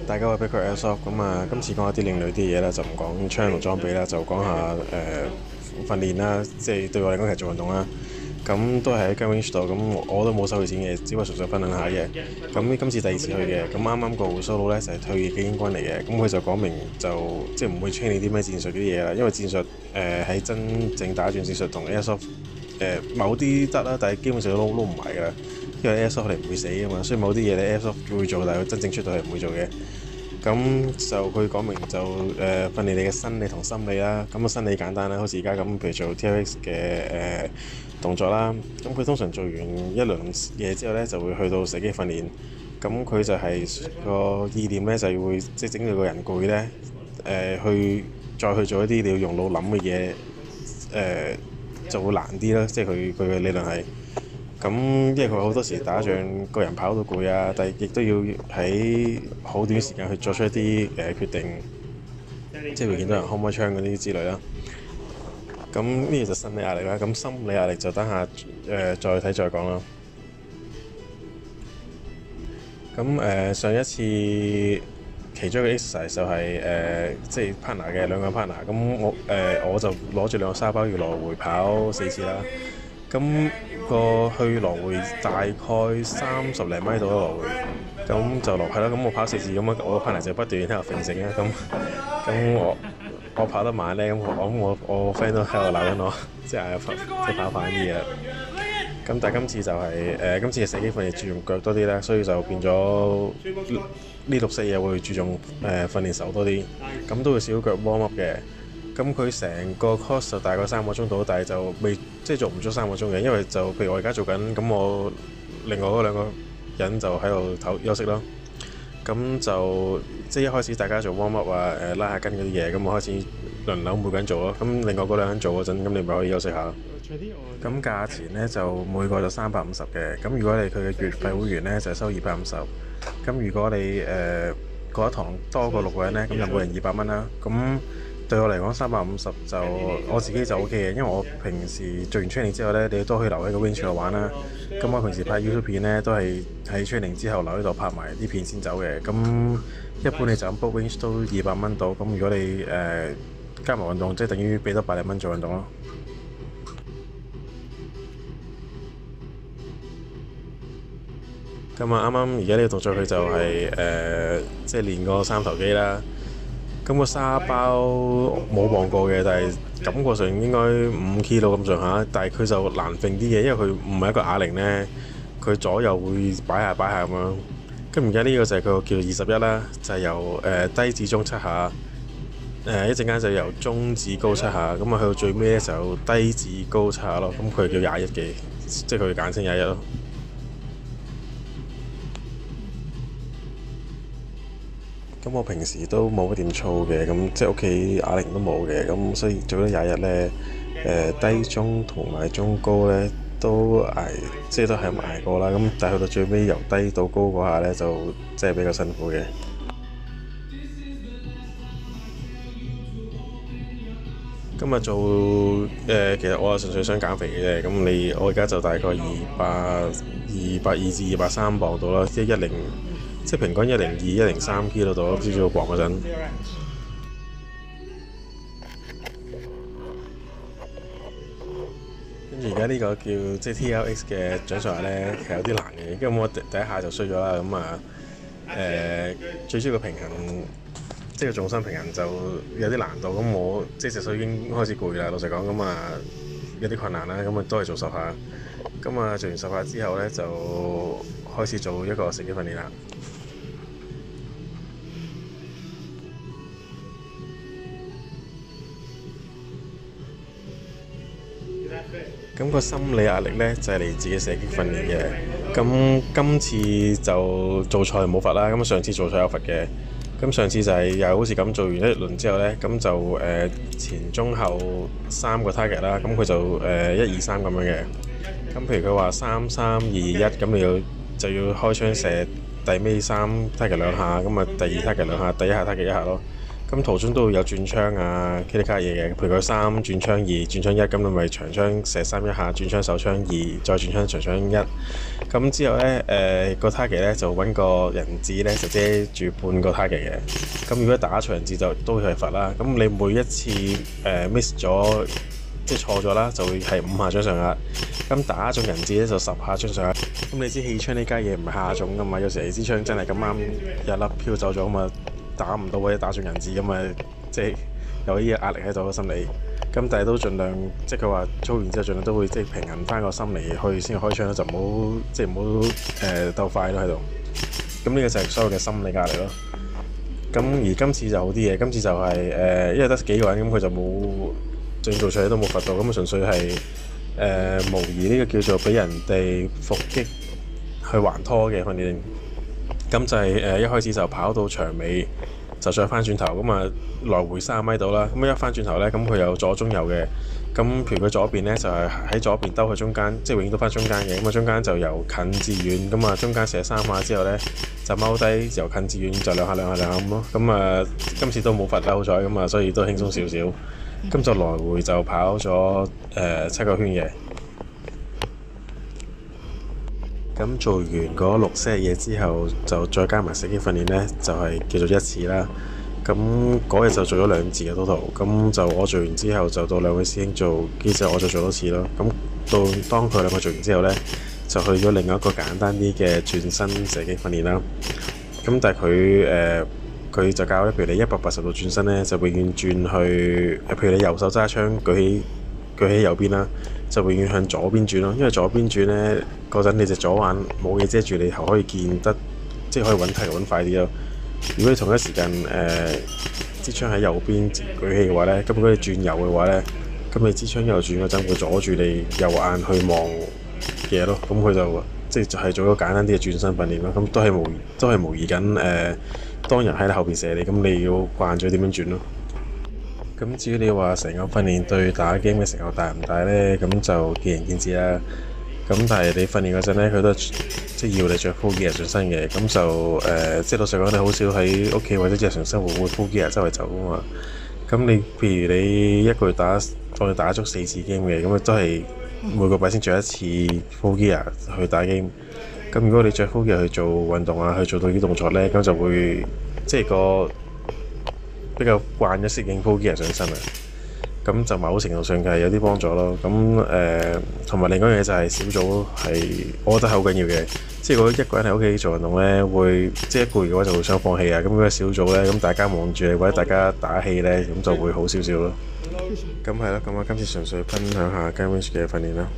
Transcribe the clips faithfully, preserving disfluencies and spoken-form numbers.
大家好，Baker Airsoft 咁啊，今次講下啲另類啲嘢啦，就唔講槍同裝備啦，就講下誒、呃、訓練啦，即係對我嚟講係做運動啦。咁都係喺間 range 度，咁我都冇收佢錢嘅，只不過純粹分享下嘅。咁今次第二次去嘅，咁啱啱個胡鬚佬咧就係、是、退役嘅英軍嚟嘅，咁佢就講明就即係唔會 train 你啲咩戰術嗰啲嘢啦，因為戰術誒喺、呃、真正打轉戰術同 Airsoft 誒、呃、某啲得啦，但係基本上都撈唔埋㗎啦。因為 Airsoft 你唔會死㗎嘛，所以某啲嘢你 Airsoft 會做，但係佢真正出到係唔會做嘅。咁就佢講明就誒、呃、訓練你嘅生理同心理啦。咁個生理簡單啦，好似而家咁，譬如做 T R X 嘅誒、呃、動作啦。咁佢通常做完一輪嘢之後咧，就會去到射擊訓練。咁佢就係、是、個意念咧，就係會即係整到個人攰咧，誒、呃、去再去做一啲你要用腦諗嘅嘢，誒、呃、就會難啲啦。即係佢佢嘅理論係。咁因為佢好多時打仗，個人跑到攰啊，但係亦都要喺好短時間去作出一啲誒、呃、決定，即係會見到人開唔開槍嗰啲之類啦。咁呢個就生理壓力啦，咁心理壓力就等下誒、呃、再睇再講啦。咁誒、呃、上一次其中一個 exercise 就係、是、誒、呃、即係 partner 嘅兩個 partner，咁我誒、呃、我就攞住兩個沙包要來回跑四次啦。咁個去來回大概三十零米度啦，來回咁就落係啦。咁我跑四次咁樣，我個 partner 就不斷喺度揈繩啦。咁咁我我跑得慢咧，咁我咁我我 friend 都喺度鬧緊我，即係跑即係跑快啲嘢。咁但係今次就係、是、誒、呃、今次嘅射擊訓練注重腳多啲咧，所以就變咗呢六四日會注重誒、呃、訓練手多啲，咁都會少腳 warm up 嘅。咁佢成個 course 就大概三個鐘到，但係就未即係做唔足三個鐘嘅，因為就譬如我而家做緊，咁我另外嗰兩個人就喺度唞休息咯。咁就即係一開始大家做 warm up 啊，誒、呃、拉下筋嗰啲嘢，咁我開始輪流每個人做咯。咁另外嗰兩個人做嗰陣，咁你咪可以休息下。咁價錢呢，就每個就三百五十嘅，咁如果你佢嘅月費會員呢，就收二百五十。咁如果你誒嗰、呃、一堂多過六個人呢，咁就每人二百蚊啦。咁對我嚟講三百五十就我自己就 O K 嘅，因為我平時做完 training 之後呢，你都可以留喺個 range 度玩啦。咁我平時拍 YouTube 片呢，都係喺 training 之後留喺度拍埋啲片先走嘅。咁一般你就咁 book range 都二百蚊到。咁如果你誒、呃、加埋運動，即係等於俾多百零蚊做運動咯。咁啊，啱啱而家呢個動作佢就係、是、誒、呃，即係練個三頭肌啦。咁個沙包冇磅過嘅，但係感覺上應該五 kilo 咁上下。但係佢就難揈啲嘅，因為佢唔係一個啞鈴呢，佢左右會擺下擺下咁樣。咁而家呢個就係佢個叫二十一啦，就係、是、由誒、呃、低至中七下，誒、呃、一陣間就由中至高七下，咁啊去到最尾咧就由低至高七下咯。咁佢叫廿一嘅，即係佢簡稱廿一咯。咁我平時都冇乜點操嘅，咁即係屋企啞鈴都冇嘅，咁所以做咗廿日呢，誒、呃、低中同埋中高呢都捱，即係都係咁捱過啦。咁但係去到最尾由低到高嗰下呢，就即係比較辛苦嘅。今日做誒、呃，其實我係純粹想減肥嘅啫。咁你我而家就大概二百二百二至二百三磅到啦，即係一零。即係平均一零二、一零三 kg 度，少少磅嗰陣。跟住而家呢個叫即係 T R X 嘅掌上壓咧，其實有啲難嘅。因為我第第一下就衰咗啦，咁啊誒最主要個平衡，即係個重心平衡就有啲難度。咁我即係隻手已經開始攰啦，老實講，咁啊有啲困難啦。咁啊都係做十下。咁啊做完十下之後咧，就開始做一個射擊訓練啦。咁個心理壓力呢，就係嚟自己射擊訓練嘅。咁今次就做賽冇罰啦。咁上次做賽有罰嘅。咁上次就係又好似咁做完一輪之後呢，咁就誒、呃、前中後三個 target 啦。咁佢就誒一二三咁樣嘅。咁譬如佢話三三二一，咁你要就要開槍射第尾三 target 兩下，咁啊第二 target 兩下，第一下 target 一下咯。咁咁途中都會有轉槍啊、K D 卡嘢嘅，譬如佢三轉槍二、轉槍一，咁你咪長槍射三一下，轉槍手槍二，再轉槍長槍一。咁之後咧，誒、呃、個 target 咧就揾個人質咧就遮住半個 target 嘅。咁如果打錯人質就都係罰啦。咁你每一次誒、呃、miss 咗，即係錯咗啦，就會係五下掌上壓。咁打中人質咧就十下掌上壓。咁你知氣槍呢家嘢唔係下中噶嘛，有時你支槍真係咁啱一粒飄走咗嘛，打唔到或者打中人質咁啊，即係有呢個壓力喺度個心理。咁但係都盡量，即係佢話操完之後盡量都會即係平衡翻個心理去先開槍咯，就唔好即係唔好誒鬥快咯喺度。咁呢個就係所有嘅心理壓力咯。咁而今次就好啲嘅，今次就係、是、誒、呃，因為得幾個人，咁佢就冇正做出嚟都冇罰到，咁純粹係誒、呃、模擬呢個叫做俾人哋伏擊去還拖嘅訓練。咁就係、是、誒、呃、一開始就跑到長尾。就再翻轉頭咁啊，來回三米到啦。咁一翻轉頭咧，咁佢有左中右嘅。咁譬如佢左邊咧就係、是、喺左邊兜去中間，即係永遠都翻中間嘅。咁啊，中間就由近至遠，咁啊中間射三下之後咧就踎低，由近至遠就兩下兩下兩下咁咯。咁啊，今次都冇罰得好彩，咁啊，所以都輕鬆少少。咁就來回就跑咗誒、呃、七個圈嘅。咁做完嗰六 set 嘢之後，就再加埋射擊訓練呢，就係、是、叫做一次啦。咁嗰日就做咗兩次嘅 total。咁就我做完之後，就到兩位師兄做，跟住我就做多次咯。咁到當佢兩個做完之後呢，就去咗另外一個簡單啲嘅轉身射擊訓練啦。咁但係佢誒佢就教咧，譬如你一百八十度轉身呢，就永遠轉去，譬如你右手揸槍舉起舉起右邊啦。就永遠向左邊轉咯，因為左邊轉呢嗰陣，你隻左眼冇嘢遮住，你頭可以見得，即係可以揾題揾快啲咯。如果你同一時間誒支槍喺右邊舉起嘅話呢，咁如果你轉右嘅話呢，咁你支槍右轉嗰陣會阻住你右眼去望嘢咯。咁佢就即係就係做咗簡單啲嘅轉身訓練咯。咁都係模都係模擬緊誒、呃，當人喺你後邊射你，咁你要慣咗點樣轉咯。咁至於你話成個訓練對打 game 嘅成效大唔大呢？咁就見仁見智啦。咁但係你訓練嗰陣呢，佢都即係要你着 full gear 上身嘅。咁就誒、呃，即係老實講，你好少喺屋企或者日常生活會 full gear 周圍走噶嘛。咁你譬如你一個月打，當你打足四次 game 嘅，咁啊都係每個禮拜先着一次 full gear 去打 game。咁如果你着 full gear 去做運動啊，去做到啲動作呢，咁就會即係個比較慣咗適應 full gear 上身啊，咁就某程度上係有啲幫助咯。咁誒，同埋另外一樣嘢就係小組係，我覺得係好緊要嘅。即係如果一個人喺屋企做運動咧，會即係一攰嘅話就會想放棄啊。咁如果小組咧，咁大家望住你或者大家打氣咧，咁就會好少少咯。咁係啦，咁我今次純粹分享下 game range 嘅訓練啦。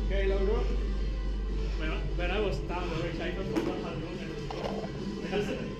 When I was down the race, I got one hundred.